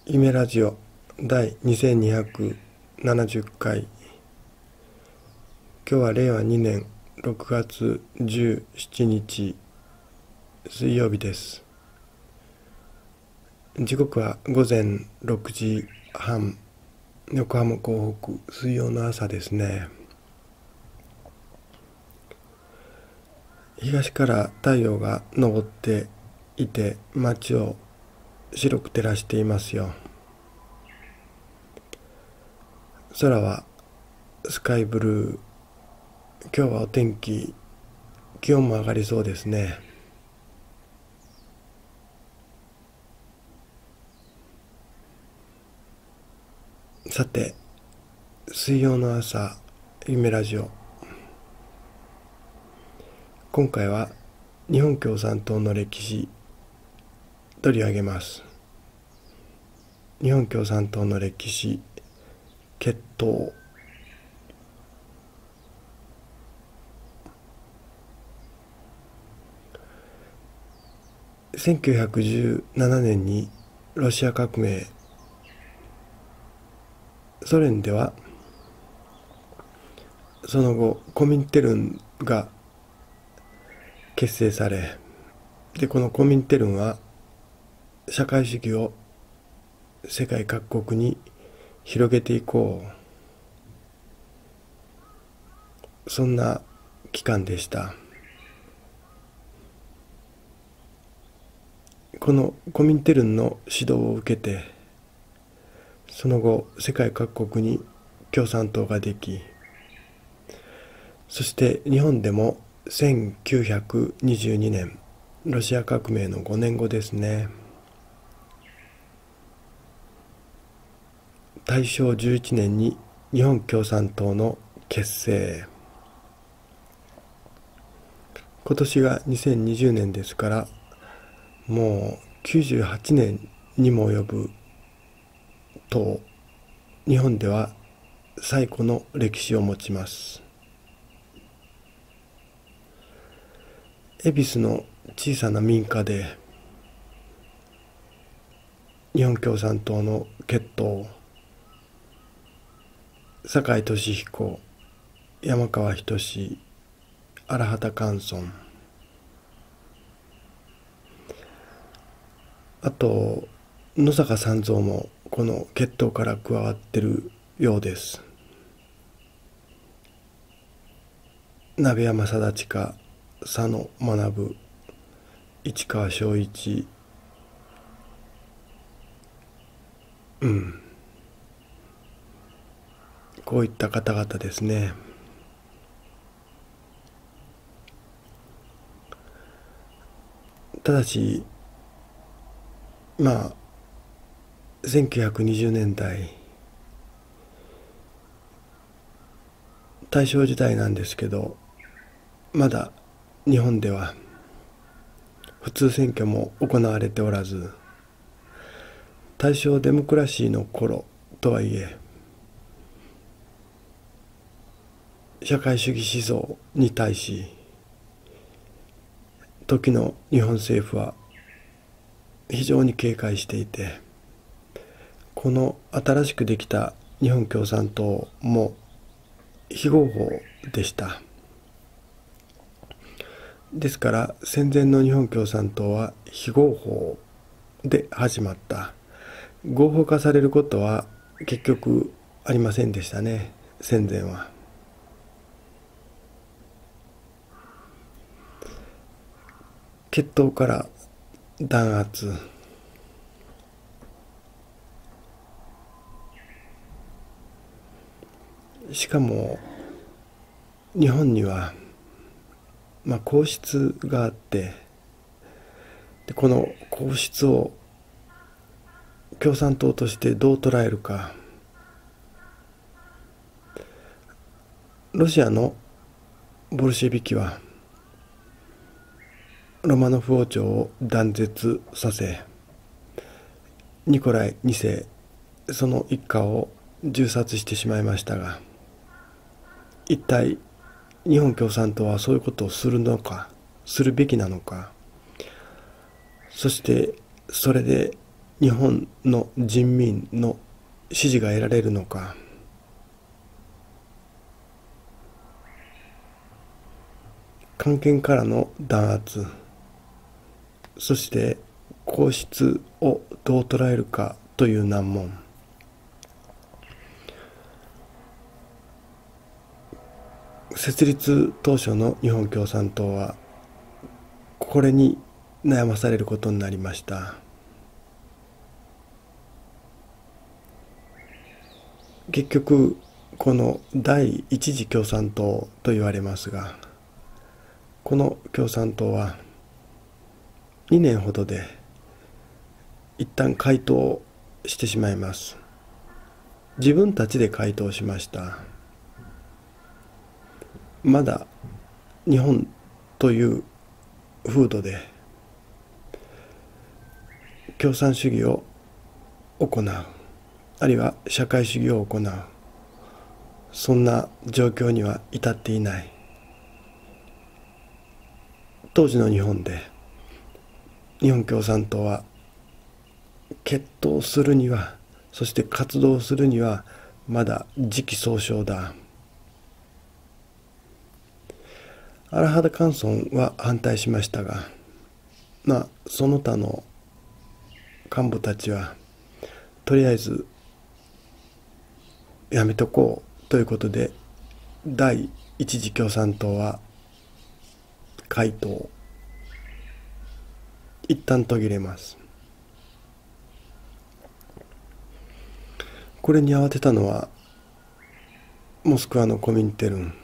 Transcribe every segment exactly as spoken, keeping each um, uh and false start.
夢ラジオ第にせんにひゃくななじゅっかい。今日はれいわにねんろくがつじゅうしちにち水曜日です。時刻はごぜんろくじはん、横浜港北、水曜の朝ですね。東から太陽が昇っていて、街を白く照らしていますよ。空はスカイブルー。今日はお天気、気温も上がりそうですね。さて、水曜の朝、夢ラジオ。今回は日本共産党の歴史取り上げます。日本共産党の歴史、結党。せんきゅうひゃくじゅうななねんにロシア革命、ソ連ではその後コミンテルンが結成され、でこのコミンテルンは社会主義を世界各国に広げていこう、そんな機関でした。このコミンテルンの指導を受けて、その後世界各国に共産党ができ、そして日本でもせんきゅうひゃくにじゅうにねん、ロシア革命のごねんごですね。大正じゅういちねんに日本共産党の結成。今年がにせんにじゅうねんですから、もうきゅうじゅうはちねんにも及ぶ党、日本では最古の歴史を持ちます。恵比寿の小さな民家で日本共産党の結党、酒井俊彦、山川仁、荒畑寛尊、あと野坂三三もこの結党から加わってるようです。鍋山貞親、佐野学、市川正一、うんこういった方々ですね。ただしまあせんきゅうひゃくにじゅうねんだい、大正時代なんですけど、まだ日本では普通選挙も行われておらず、大正デモクラシーの頃とはいえ、社会主義思想に対し時の日本政府は非常に警戒していて、この新しくできた日本共産党も非合法でした。ですから戦前の日本共産党は非合法で始まった。合法化されることは結局ありませんでしたね、戦前は。結党から弾圧、しかも日本には、まあ、皇室があって、でこの皇室を共産党としてどう捉えるか。ロシアのボルシェビキはロマノフ王朝を断絶させ、ニコライにせい、その一家を銃殺してしまいましたが、一体日本共産党はそういうことをするのか、するべきなのか。そしてそれで日本の人民の支持が得られるのか。官憲からの弾圧、そして皇室をどう捉えるかという難問。設立当初の日本共産党はこれに悩まされることになりました。結局この第一次共産党と言われますが、この共産党はにねんほどで一旦解党してしまいます。自分たちで解党しました。まだ日本という風土で共産主義を行う、あるいは社会主義を行う、そんな状況には至っていない。当時の日本で日本共産党は結党するには、そして活動するにはまだ時期尚早だ。荒畑寛尊は反対しましたが、まあその他の幹部たちはとりあえずやめとこうということで、第一次共産党は解党、一旦途切れます。これに慌てたのはモスクワのコミンテルン。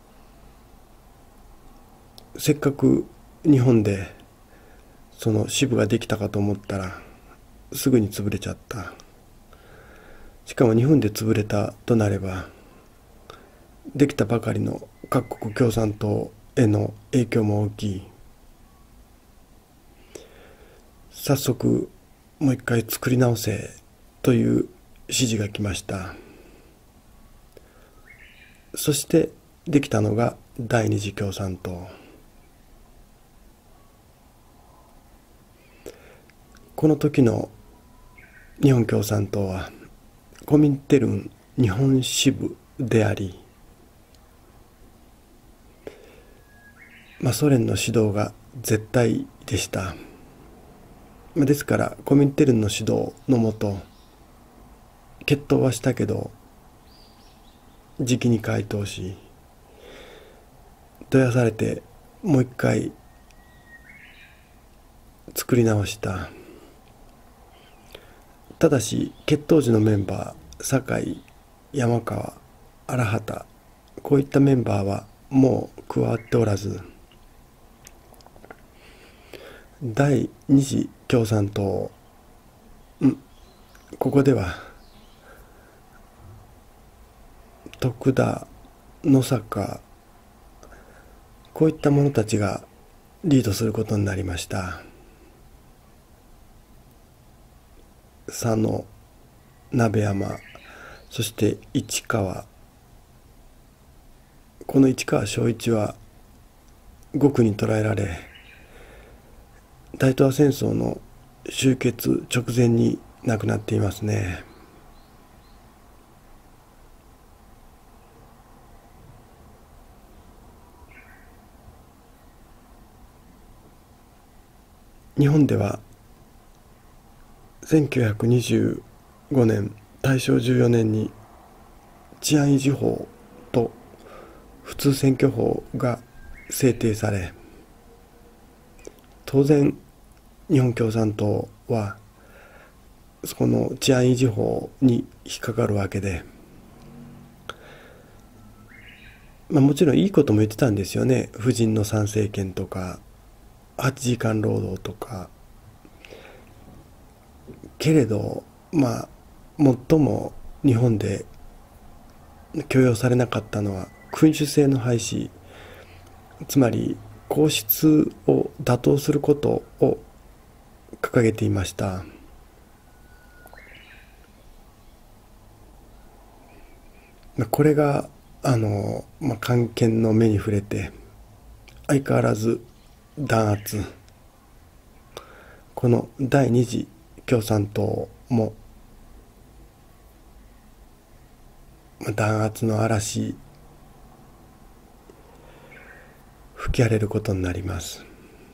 せっかく日本でその支部ができたかと思ったらすぐに潰れちゃった。しかも日本で潰れたとなればできたばかりの各国共産党への影響も大きい。早速もう一回作り直せという指示が来ました。そしてできたのが第二次共産党。この時の日本共産党はコミンテルン日本支部であり、まあ、ソ連の指導が絶対でした。ですからコミンテルンの指導のもと結党はしたけどじきに解党し、どやされてもう一回作り直した。ただし結党時のメンバー、酒井、山川、荒畑、こういったメンバーはもう加わっておらず、第二次共産党、んここでは徳田、野坂、こういった者たちがリードすることになりました。佐野、鍋山、そして市川。この市川正一は獄に捕らえられ、大東亜戦争の終結直前に亡くなっていますね。日本ではせんきゅうひゃくにじゅうごねん大正じゅうよねんに治安維持法と普通選挙法が制定され、当然日本共産党はこの治安維持法に引っかかるわけで、まあ、もちろんいいことも言ってたんですよね。婦人の参政権とかはちじかん労働とか。けれどまあ最も日本で許容されなかったのは君主制の廃止、つまり皇室を打倒することを掲げていました。これがあの、まあ、官憲の目に触れて相変わらず弾圧、この第二次共産党も弾圧の嵐吹き荒れることになります。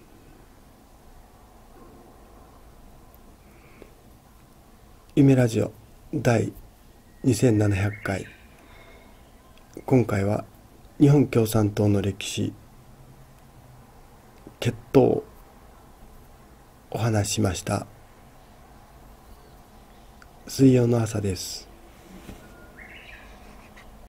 夢ラジオ第にせんななひゃっかい、今回は日本共産党の歴史決闘をお話ししました。水曜の朝です。